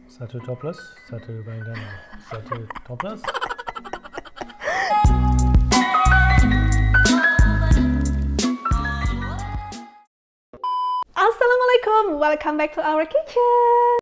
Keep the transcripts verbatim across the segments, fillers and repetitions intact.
Satu toples, satu bandana, satu toples. Assalamualaikum, welcome back to our kitchen.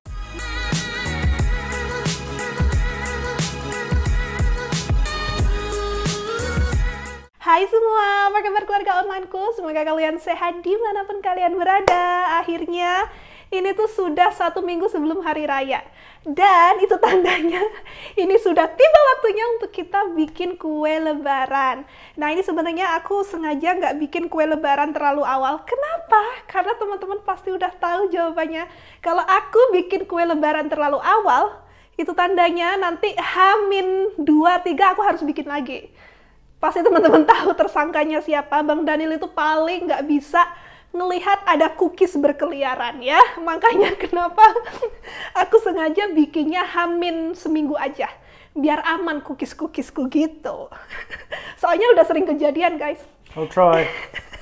Hai semua, apa kabar keluarga onlineku? Semoga kalian sehat dimanapun kalian berada. Akhirnya ini tuh sudah satu minggu sebelum hari raya. Dan itu tandanya ini sudah tiba waktunya untuk kita bikin kue lebaran. Nah ini sebenarnya aku sengaja nggak bikin kue lebaran terlalu awal. Kenapa? Karena teman-teman pasti udah tahu jawabannya. Kalau aku bikin kue lebaran terlalu awal, itu tandanya nanti Hamin dua tiga aku harus bikin lagi. Pasti teman-teman tahu tersangkanya siapa. Bang Daniel itu paling nggak bisa ngelihat ada cookies berkeliaran ya. Makanya kenapa aku sengaja bikinnya Hamin seminggu aja. Biar aman cookies-cookiesku gitu. Soalnya udah sering kejadian guys. I'll try. Oke,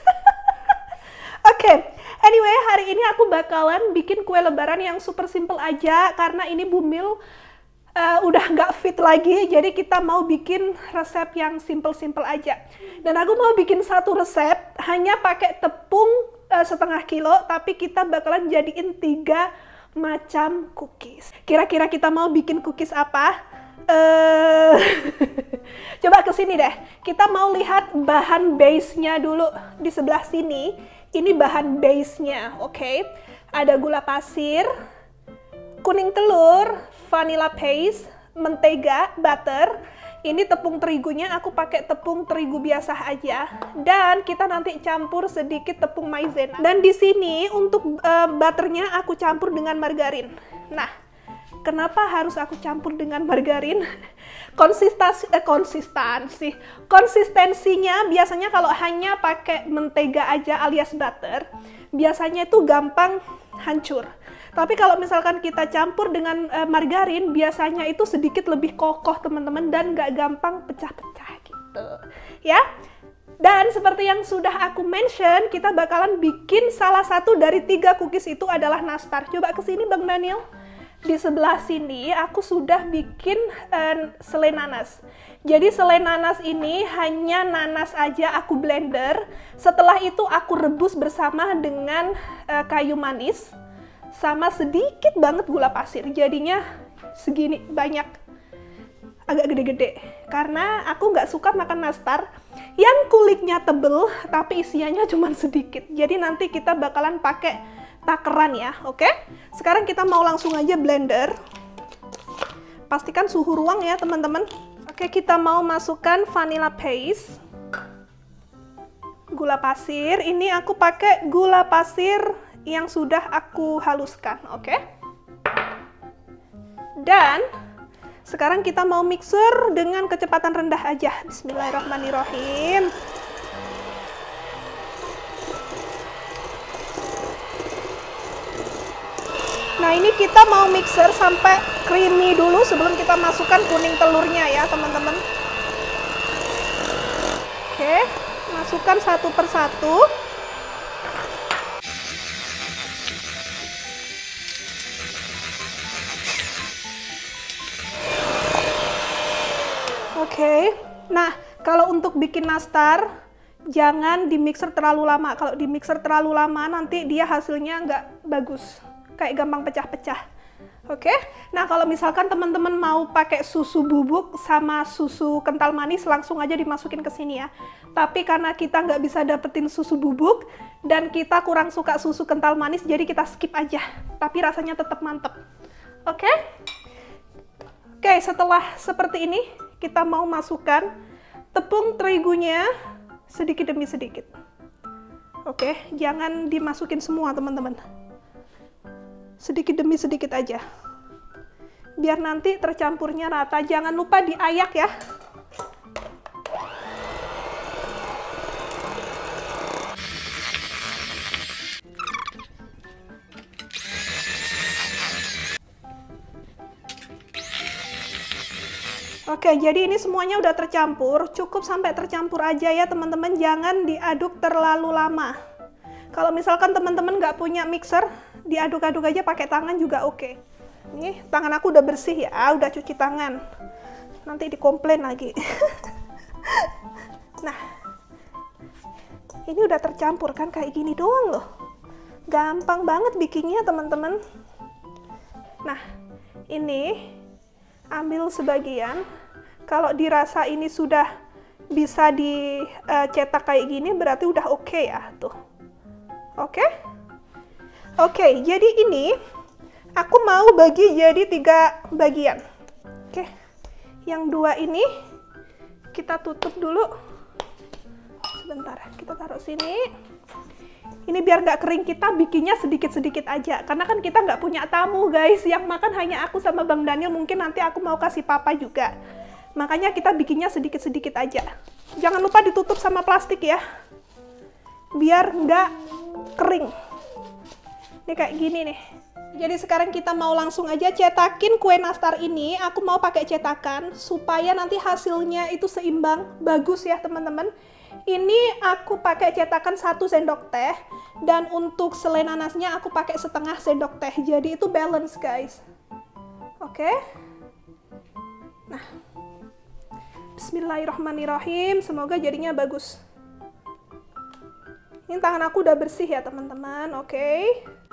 okay. Anyway hari ini aku bakalan bikin kue lebaran yang super simple aja. Karena ini Bumil uh, udah nggak fit lagi. Jadi kita mau bikin resep yang simple-simple aja. Dan aku mau bikin satu resep hanya pakai tepung setengah kilo, tapi kita bakalan jadiin tiga macam cookies. Kira-kira kita mau bikin cookies apa? Uh, coba ke sini deh. Kita mau lihat bahan base-nya dulu di sebelah sini. Ini bahan base-nya, oke? Okay? Ada gula pasir, kuning telur, vanilla paste, mentega, butter. Ini tepung terigunya aku pakai tepung terigu biasa aja, dan kita nanti campur sedikit tepung maizena. Dan di sini untuk uh, butternya aku campur dengan margarin. Nah, kenapa harus aku campur dengan margarin? Konsistensi, eh, konsistensi, konsistensinya biasanya kalau hanya pakai mentega aja alias butter, biasanya itu gampang hancur. Tapi kalau misalkan kita campur dengan uh, margarin, biasanya itu sedikit lebih kokoh teman-teman dan nggak gampang pecah-pecah gitu, ya. Dan seperti yang sudah aku mention, kita bakalan bikin salah satu dari tiga cookies itu adalah nastar. Coba kesini Bang Daniel. Di sebelah sini aku sudah bikin uh, selai nanas. Jadi selai nanas ini hanya nanas aja aku blender. Setelah itu aku rebus bersama dengan uh, kayu manis. Sama sedikit banget gula pasir, jadinya segini banyak, agak gede-gede. Karena aku nggak suka makan nastar yang kulitnya tebel tapi isiannya cuma sedikit. Jadi nanti kita bakalan pakai takeran ya, oke? Sekarang kita mau langsung aja blender. Pastikan suhu ruang ya teman-teman. Oke, kita mau masukkan vanilla paste, gula pasir. Ini aku pakai gula pasir yang sudah aku haluskan, oke? Okay? Dan sekarang kita mau mixer dengan kecepatan rendah aja. Bismillahirrahmanirrahim. Nah ini kita mau mixer sampai creamy dulu sebelum kita masukkan kuning telurnya ya teman-teman. Oke, masukkan satu persatu. Oke, okay. Nah kalau untuk bikin nastar jangan di mixer terlalu lama. Kalau di mixer terlalu lama nanti dia hasilnya nggak bagus, kayak gampang pecah-pecah. Oke, okay? Nah kalau misalkan teman-teman mau pakai susu bubuk sama susu kental manis langsung aja dimasukin ke sini ya. Tapi karena kita nggak bisa dapetin susu bubuk dan kita kurang suka susu kental manis, jadi kita skip aja. Tapi rasanya tetap mantep. Oke, okay? Oke okay, setelah seperti ini kita mau masukkan tepung terigunya sedikit demi sedikit. Oke, jangan dimasukin semua teman-teman. Sedikit demi sedikit aja. Biar nanti tercampurnya rata. Jangan lupa diayak ya. Oke, jadi ini semuanya udah tercampur. Cukup sampai tercampur aja ya teman-teman. Jangan diaduk terlalu lama. Kalau misalkan teman-teman nggak punya mixer, diaduk-aduk aja pakai tangan juga oke. Nih, tangan aku udah bersih ya, udah cuci tangan. Nanti dikomplain lagi. Nah, ini udah tercampur kan, kayak gini doang loh. Gampang banget bikinnya teman-teman. Nah, ini ambil sebagian. Kalau dirasa ini sudah bisa dicetak kayak gini, berarti udah oke okay ya, tuh. Oke? Okay? Oke, okay, jadi ini aku mau bagi jadi tiga bagian. Oke, okay. Yang dua ini kita tutup dulu. Sebentar, kita taruh sini. Ini biar nggak kering, kita bikinnya sedikit-sedikit aja. Karena kan kita nggak punya tamu guys, yang makan hanya aku sama Bang Daniel. Mungkin nanti aku mau kasih papa juga. Makanya kita bikinnya sedikit-sedikit aja. Jangan lupa ditutup sama plastik ya, biar nggak kering. Ini kayak gini nih. Jadi sekarang kita mau langsung aja cetakin kue nastar ini. Aku mau pakai cetakan supaya nanti hasilnya itu seimbang, bagus ya teman-teman. Ini aku pakai cetakan satu sendok teh, dan untuk selai nanasnya aku pakai setengah sendok teh. Jadi itu balance guys. Oke. Nah, bismillahirrahmanirrahim. Semoga jadinya bagus. Ini tangan aku udah bersih ya teman-teman. Oke.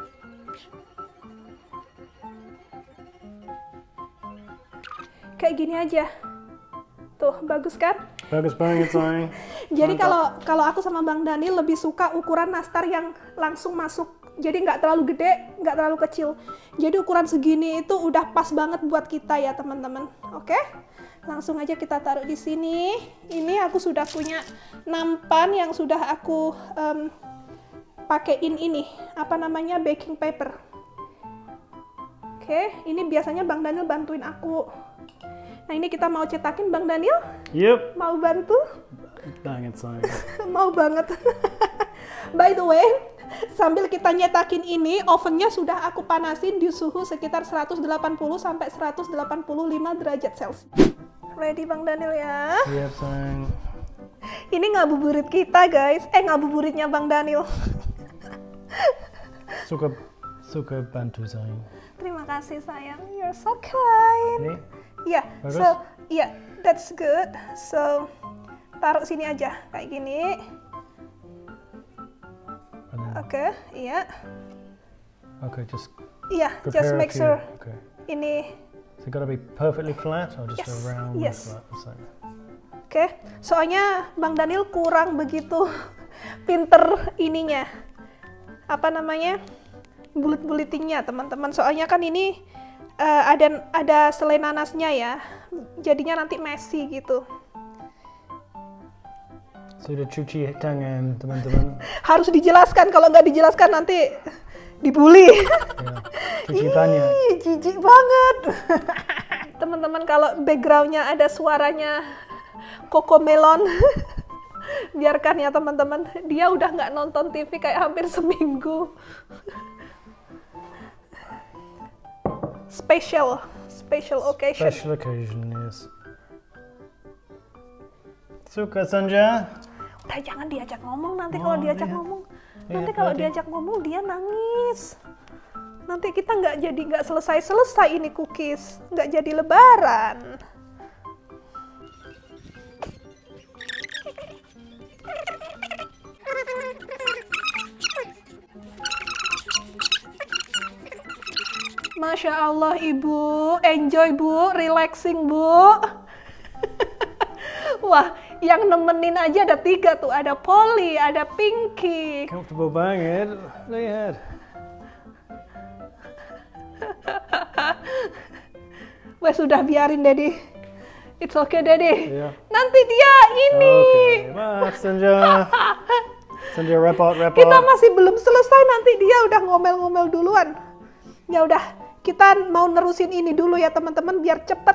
Kayak gini aja. Tuh, bagus kan? Bagus banget, sayang. Jadi kalau kalau aku sama Bang Daniel lebih suka ukuran nastar yang langsung masuk. Jadi nggak terlalu gede, nggak terlalu kecil. Jadi ukuran segini itu udah pas banget buat kita ya teman-teman. Oke? Langsung aja kita taruh di sini. Ini aku sudah punya nampan yang sudah aku um, pakein ini. Apa namanya? Baking paper. Oke, ini biasanya Bang Daniel bantuin aku. Nah, ini kita mau cetakin, Bang Daniel. Yep. Mau bantu? Banget, sayang. Mau banget. By the way, sambil kita nyetakin ini, ovennya sudah aku panasin di suhu sekitar seratus delapan puluh sampai seratus delapan puluh lima derajat Celcius. Ready, Bang Daniel ya? Yep, sayang. Ini ngabuburit kita, guys. Eh, ngabuburitnya Bang Daniel. Suka, suka bantu, sayang. Terima kasih, sayang. You're so kind. Ini? Iya, yeah, so, iya, yeah, that's good. So, taruh sini aja, kayak gini. Oke, okay, iya. Oke, okay, just Iya, yeah, just make sure okay. Ini. So it gotta be perfectly flat or just yes, around yes. flat? So. Oke, okay. Soalnya Bang Daniel kurang begitu pinter ininya. Apa namanya? Bulit-bulitingnya, teman-teman. Soalnya kan ini uh, ada ada selai nanasnya ya. Jadinya nanti messy gitu. Sudah cuci tangan, teman-teman. Harus dijelaskan, kalau nggak dijelaskan nanti dibully. Ya, cuci banyak. Ih, jijik banget. Teman-teman, kalau backgroundnya ada suaranya Cocomelon, biarkan ya teman-teman. Dia udah nggak nonton T V kayak hampir seminggu. Special, special occasion. Special occasion, yes. Suka, Sanja? Udah, jangan diajak ngomong nanti. Oh, kalau diajak lihat. ngomong, Lihat, nanti kalau lihat. diajak ngomong dia nangis. Nanti kita nggak jadi nggak selesai-selesai ini cookies, nggak jadi lebaran. Masya Allah, Ibu, enjoy Bu, relaxing Bu. Wah, yang nemenin aja ada tiga tuh, ada Polly, ada Pinky. Comfortable banget, lihat. Wah, sudah biarin Daddy. It's okay Daddy. Iya. Nanti dia ini. Oke, maaf Sanja. Sanja repot, repot. Kita masih belum selesai, nanti dia udah ngomel-ngomel duluan. Ya udah, kita mau nerusin ini dulu ya teman-teman biar cepet.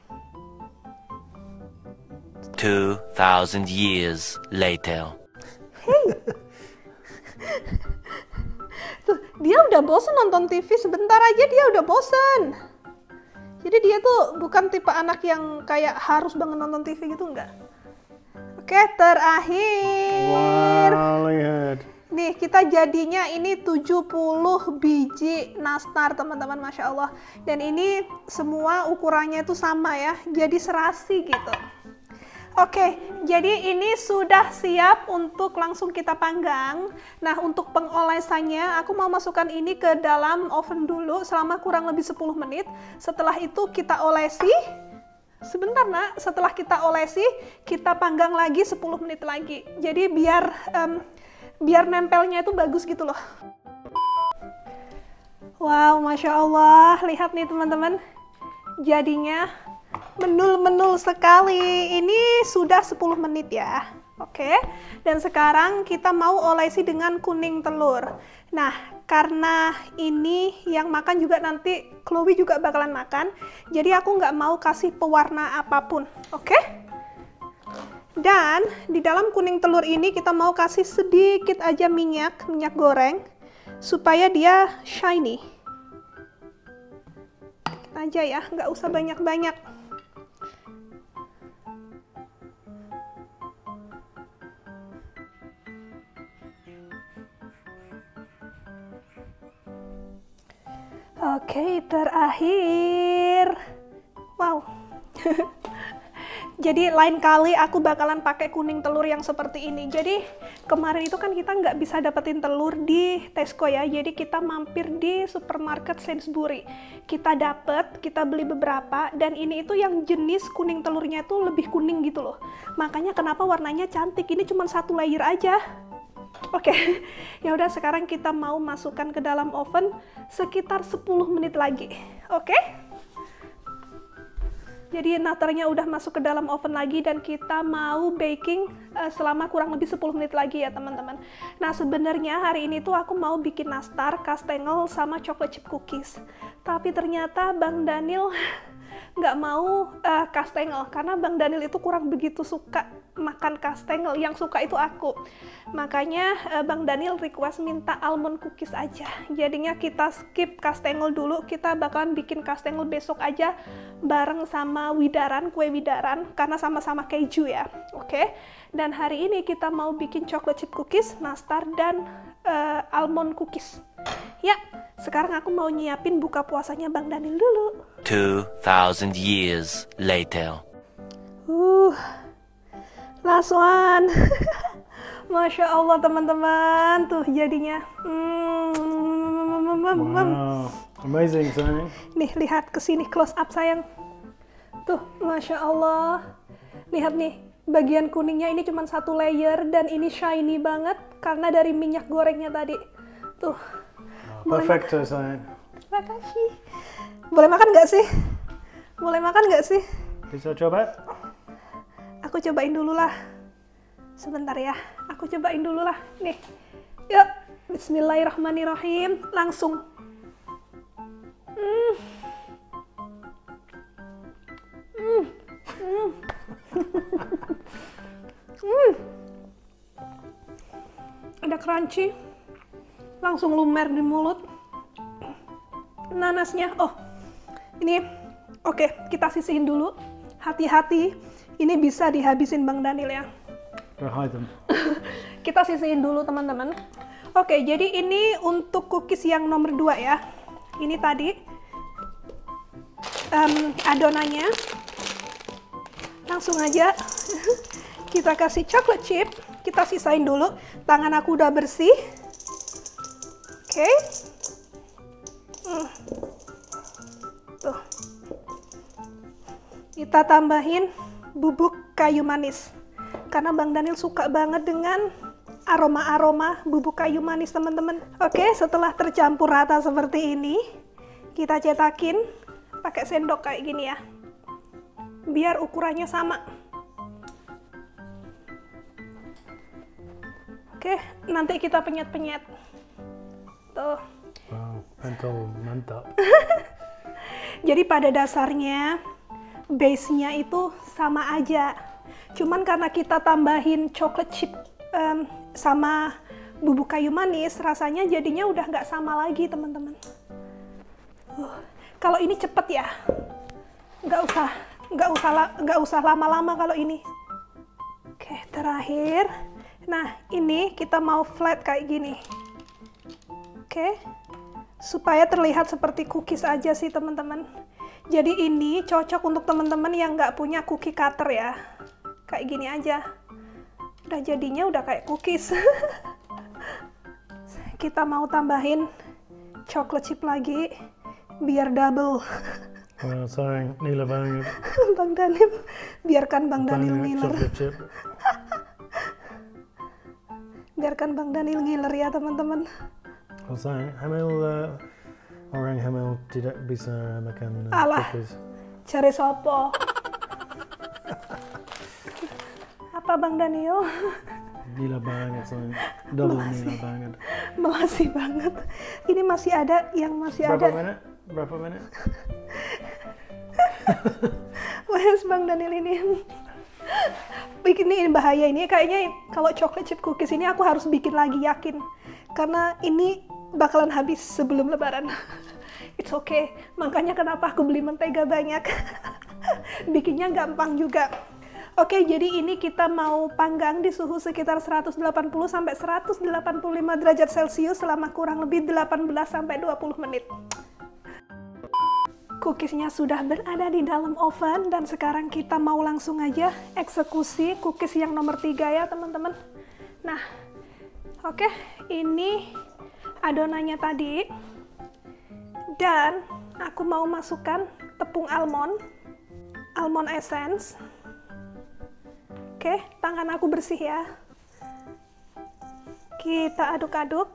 Two thousand years later. Hey. Tuh, dia udah bosen nonton T V, sebentar aja dia udah bosen. Jadi dia tuh bukan tipe anak yang kayak harus banget nonton T V gitu, enggak. Oke, terakhir. Wow, lihat. Nih, kita jadinya ini tujuh puluh biji nastar, teman-teman, Masya Allah. Dan ini semua ukurannya itu sama ya, jadi serasi gitu. Oke, jadi ini sudah siap untuk langsung kita panggang. Nah, untuk pengolesannya, aku mau masukkan ini ke dalam oven dulu selama kurang lebih sepuluh menit. Setelah itu kita olesi. Sebentar nak, setelah kita olesi, kita panggang lagi sepuluh menit lagi. Jadi biar um, biar nempelnya itu bagus gitu loh. Wow, Masya Allah, lihat nih teman-teman, jadinya menul-menul sekali. Ini sudah sepuluh menit ya. Oke, dan sekarang kita mau olesi dengan kuning telur. Nah, karena ini yang makan juga nanti Chloe juga bakalan makan, jadi aku nggak mau kasih pewarna apapun. Oke? Dan di dalam kuning telur ini kita mau kasih sedikit aja minyak, minyak goreng, supaya dia shiny. Dikit aja ya, nggak usah banyak-banyak. Oke, terakhir. Wow. Jadi lain kali aku bakalan pakai kuning telur yang seperti ini. Jadi kemarin itu kan kita nggak bisa dapetin telur di Tesco ya. Jadi kita mampir di supermarket Sainsbury. Kita dapet, kita beli beberapa. Dan ini itu yang jenis kuning telurnya itu lebih kuning gitu loh. Makanya kenapa warnanya cantik. Ini cuma satu layer aja. Oke, ya udah sekarang kita mau masukkan ke dalam oven sekitar sepuluh menit lagi. Oke? Jadi natternya udah masuk ke dalam oven lagi dan kita mau baking uh, selama kurang lebih sepuluh menit lagi ya teman-teman. Nah sebenarnya hari ini tuh aku mau bikin nastar, kastengel, sama chocolate chip cookies. Tapi ternyata Bang Daniel nggak mau uh, kastengel karena Bang Daniel itu kurang begitu suka makan kastengel, yang suka itu aku. Makanya uh, Bang Daniel request minta almond cookies aja. Jadinya kita skip kastengel dulu, kita bakalan bikin kastengel besok aja bareng sama widaran, kue widaran, karena sama-sama keju ya. Oke, okay? Dan hari ini kita mau bikin chocolate chip cookies, nastar, dan uh, almond cookies. Ya, sekarang aku mau nyiapin buka puasanya Bang Daniel dulu. Two thousand years later. Uh, last one. Masya Allah teman-teman, tuh jadinya. Mm, Wow, amazing sayang. Nih lihat ke sini close up sayang. Tuh, Masya Allah. Lihat nih, bagian kuningnya ini cuma satu layer dan ini shiny banget karena dari minyak gorengnya tadi. Tuh. Perfecto sayang. Terima kasih. Boleh makan nggak sih? Boleh makan nggak sih? Bisa coba? Aku cobain dulu lah. Sebentar ya. Aku cobain dulu lah. Nih. Yuk. Bismillahirrahmanirrahim. Langsung. Hmm. Hmm. Hmm. Hmm. Ada crunchy. Langsung lumer di mulut. Nanasnya, oh ini oke, okay, kita sisihin dulu. Hati-hati, ini bisa dihabisin Bang Daniel ya. Kita sisihin dulu teman-teman. Oke, okay, jadi ini untuk cookies yang nomor dua ya. Ini tadi um, adonannya. Langsung aja kita kasih chocolate chip. Kita sisain dulu. Tangan aku udah bersih. Oke, okay. hmm. Tuh, kita tambahin bubuk kayu manis karena Bang Daniel suka banget dengan aroma-aroma bubuk kayu manis teman-teman. Oke, okay, setelah tercampur rata seperti ini, kita cetakin pakai sendok kayak gini ya, biar ukurannya sama. Oke, okay, nanti kita penyet-penyet. Tuh. Wow, pentol mantap. Jadi pada dasarnya base-nya itu sama aja. Cuman karena kita tambahin chocolate chip um, sama bubuk kayu manis, rasanya jadinya udah nggak sama lagi teman-teman. Uh, kalau ini cepet ya, nggak usah nggak usah nggak usah lama-lama kalau ini. Oke, terakhir. Nah, ini kita mau flat kayak gini. Oke. Supaya terlihat seperti cookies aja sih, teman-teman. Jadi ini cocok untuk teman-teman yang nggak punya cookie cutter ya. Kayak gini aja. Udah jadinya udah kayak cookies. Kita mau tambahin chocolate chip lagi biar double. Well, sayang nila banget. Bang Daniel, biarkan Bang Daniel Banget ngiler. chocolate chip. Biarkan Bang Daniel ngiler ya, teman-teman. Well, sayang Hamil uh, orang Hamil tidak bisa makan uh, Alah. cookies. Cari sopo. Apa Bang Daniel? Nila banget sayang. Double nila banget. Makasih banget. Ini masih ada yang masih Berapa ada. menit? Berapa menit? Wes Bang Daniel ini. Bikin ini bahaya ini. Kayaknya kalau chocolate chip cookies ini aku harus bikin lagi, yakin. Karena ini bakalan habis sebelum lebaran. It's okay. Makanya kenapa aku beli mentega banyak. Bikinnya gampang juga. Oke, jadi ini kita mau panggang di suhu sekitar seratus delapan puluh sampai seratus delapan puluh lima derajat Celcius selama kurang lebih delapan belas sampai dua puluh menit. Cookiesnya sudah berada di dalam oven dan sekarang kita mau langsung aja eksekusi cookies yang nomor tiga ya, teman-teman. Nah, oke, ini adonannya tadi. Dan aku mau masukkan tepung almond, almond essence. Oke, tangan aku bersih ya. Kita aduk-aduk.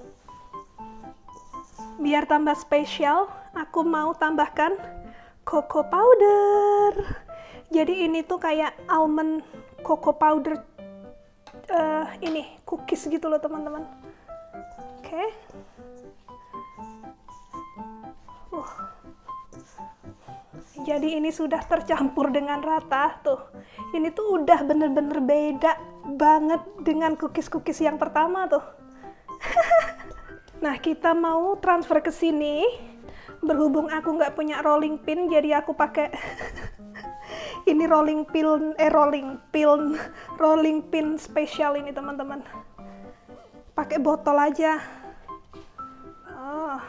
Biar tambah spesial, aku mau tambahkan cocoa powder. Jadi ini tuh kayak almond cocoa powder uh, ini cookies gitu loh, teman-teman. Oke. Uh. Jadi ini sudah tercampur dengan rata tuh. Ini tuh udah bener-bener beda banget dengan cookies-cookies yang pertama tuh. Nah, kita mau transfer ke sini. Berhubung aku nggak punya rolling pin, jadi aku pakai ini rolling pin, eh rolling pin, rolling pin spesial ini, teman-teman. Pakai botol aja. Oh.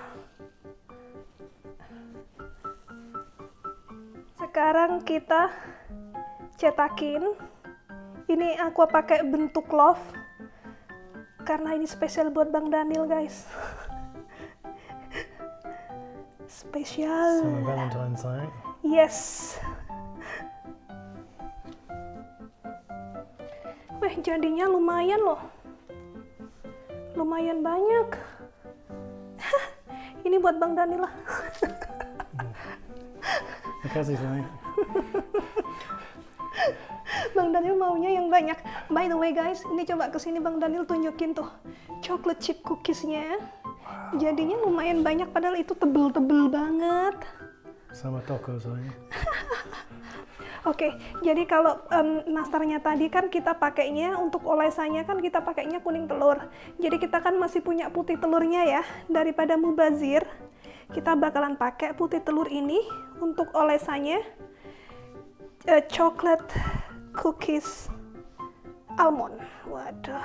Sekarang kita cetakin. Ini aku pakai bentuk love. Karena ini spesial buat Bang Daniel, guys. Spesial. Sama Valentine's sayang. Yes. Weh, jadinya lumayan loh. Lumayan banyak. Ini buat Bang Daniel lah. Makasih sayang. Bang Daniel maunya yang banyak. By the way guys, ini coba kesini Bang Daniel tunjukin tuh chocolate chip cookiesnya. Jadinya lumayan banyak, padahal itu tebel-tebel banget. Sama toko sayang. Oke, jadi kalau um, nastarnya tadi kan kita pakainya untuk olesannya kan kita pakainya kuning telur. Jadi kita kan masih punya putih telurnya ya. Daripada mubazir, kita bakalan pakai putih telur ini untuk olesannya. Uh, chocolate cookies almond. Waduh.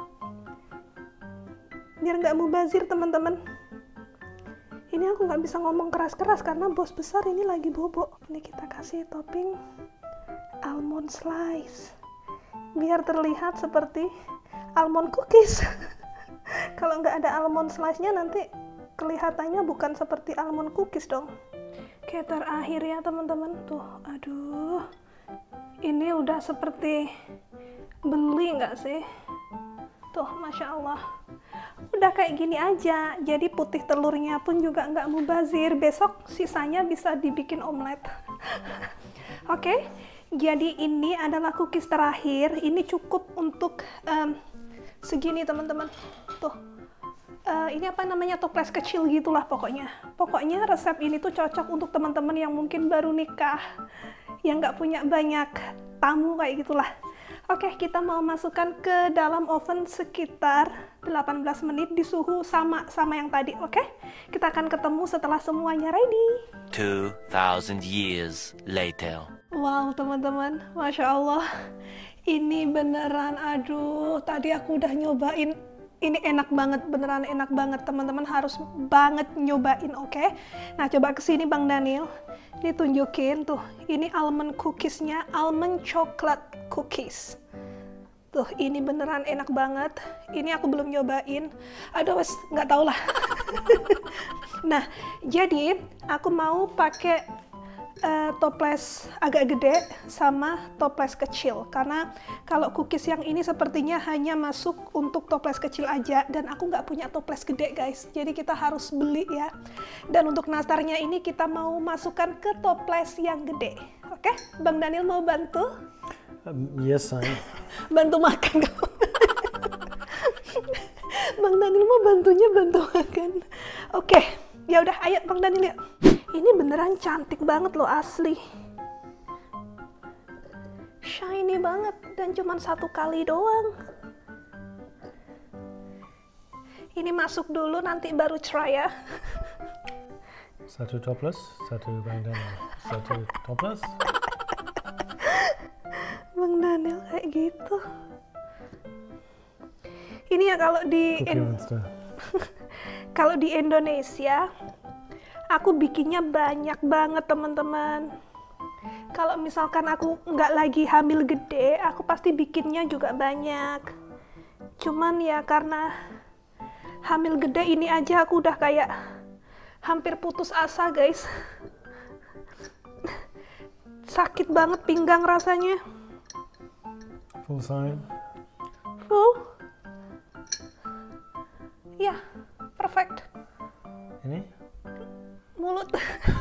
Biar nggak mubazir, teman-teman. Ini aku nggak bisa ngomong keras-keras karena bos besar ini lagi bobo. Ini kita kasih topping almond slice. Biar terlihat seperti almond cookies. Kalau nggak ada almond slice-nya nanti kelihatannya bukan seperti almond cookies dong. Oke, terakhir ya teman-teman. Tuh, aduh. Ini udah seperti beli nggak sih? Tuh, Masya Allah. Udah kayak gini aja. Jadi putih telurnya pun juga nggak mubazir. Besok sisanya bisa dibikin omelet. Oke, jadi ini adalah cookies terakhir. Ini cukup untuk um, segini teman-teman. Tuh. Uh, ini apa namanya, toples kecil gitulah pokoknya. Pokoknya resep ini tuh cocok untuk teman-teman yang mungkin baru nikah, yang nggak punya banyak tamu kayak gitulah. Oke, kita mau masukkan ke dalam oven sekitar delapan belas menit di suhu sama sama yang tadi. Oke, kita akan ketemu setelah semuanya ready. Two thousand years later. Wow teman-teman, Masya Allah. Ini beneran, aduh, tadi aku udah nyobain. Ini enak banget, beneran enak banget. Teman-teman harus banget nyobain, oke? Okay? Nah, coba kesini Bang Daniel. Ini tunjukin tuh, ini almond cookiesnya, almond chocolate cookies. Tuh, ini beneran enak banget. Ini aku belum nyobain. Aduh, wes nggak tau lah. Nah, jadi aku mau pakai uh, toples agak gede sama toples kecil. Karena kalau cookies yang ini sepertinya hanya masuk untuk toples kecil aja. Dan aku nggak punya toples gede, guys. Jadi kita harus beli ya. Dan untuk nastarnya ini kita mau masukkan ke toples yang gede. Oke, Bang Daniel mau bantu? Um, yes, I. Bantu makan kamu. Bang Daniel mau bantunya bantu makan. Oke, ya udah, ayo Bang Daniel ya. Ini beneran cantik banget loh, asli. Shiny banget dan cuma satu kali doang. Ini masuk dulu, nanti baru try ya. Satu toples, satu Bang Daniel. Satu toples. Bang Daniel kayak gitu. Ini ya kalau di Cookie Monster. kalau di Indonesia aku bikinnya banyak banget teman-teman. Kalau misalkan aku nggak lagi hamil gede, aku pasti bikinnya juga banyak. Cuman ya karena hamil gede ini aja aku udah kayak hampir putus asa, guys. Sakit banget pinggang rasanya. Full sign. Full. Ya, perfect. Ini? Mulut.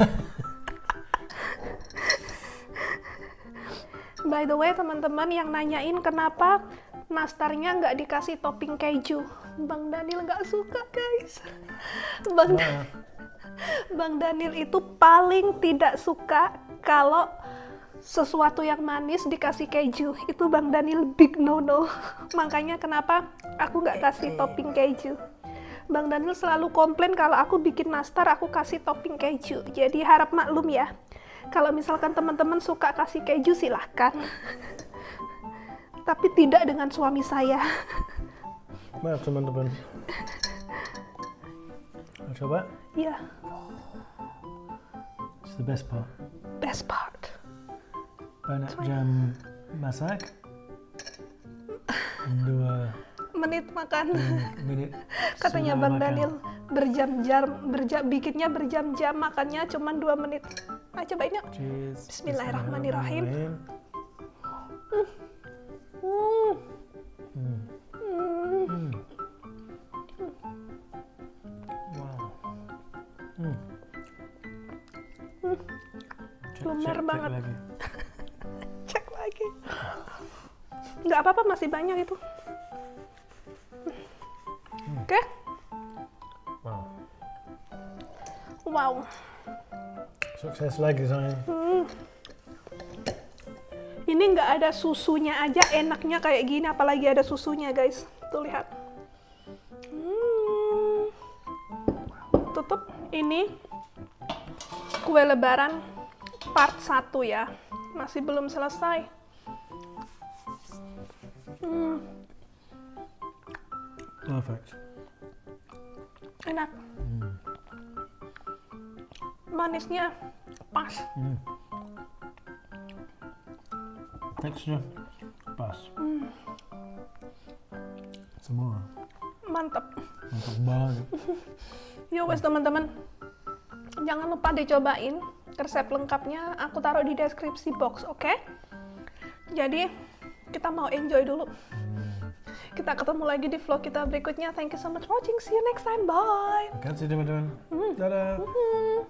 By the way, teman-teman yang nanyain kenapa nastarnya nggak dikasih topping keju. Bang Daniel nggak suka, guys. Bang, Nah, Bang Daniel itu paling tidak suka kalau sesuatu yang manis dikasih keju. Itu Bang Daniel big no-no. Makanya kenapa aku nggak kasih topping keju. Bang Daniel selalu komplain kalau aku bikin nastar aku kasih topping keju. Jadi harap maklum ya. Kalau misalkan teman-teman suka kasih keju silahkan. Tapi tidak dengan suami saya. maaf teman-teman. Mau coba? Ya, It's the best part. best part. Banyak jam masak. Dua Menit makan. menit. Katanya sudah Bang makan. Daniel berjam-jam, berjam, bikinnya berjam-jam, makannya cuma dua menit. Nah, cobain yuk. Cheers. Bismillahirrahmanirrahim. Bismillahirrahmanirrahim. Hmm. Hmm. Hmm. Hmm. Wow. Hmm. Cek, Lumer cek, cek banget. lagi. Cek lagi. Nggak apa-apa, masih banyak itu. Oke. Okay. Wow. Wow. Sukses lagi sayang. Hmm. Ini nggak ada susunya aja enaknya kayak gini, apalagi ada susunya, guys. Tuh lihat. Hmm. Tutup. Ini kue lebaran part satu ya. Masih belum selesai. Hmm. Perfect. Enak. Hmm. Manisnya pas. Hmm. Texture pas. Hmm. Semua Mantap. mantap banget. Yo wes teman-teman, jangan lupa dicobain. Resep lengkapnya aku taruh di deskripsi box, oke? Okay? Jadi kita mau enjoy dulu. Hmm. Kita ketemu lagi di vlog kita berikutnya. Thank you so much for watching. See you next time. Bye. Terima kasih teman-teman. Dadah. Hmm.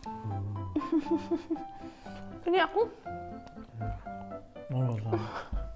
Ini aku. Mongol.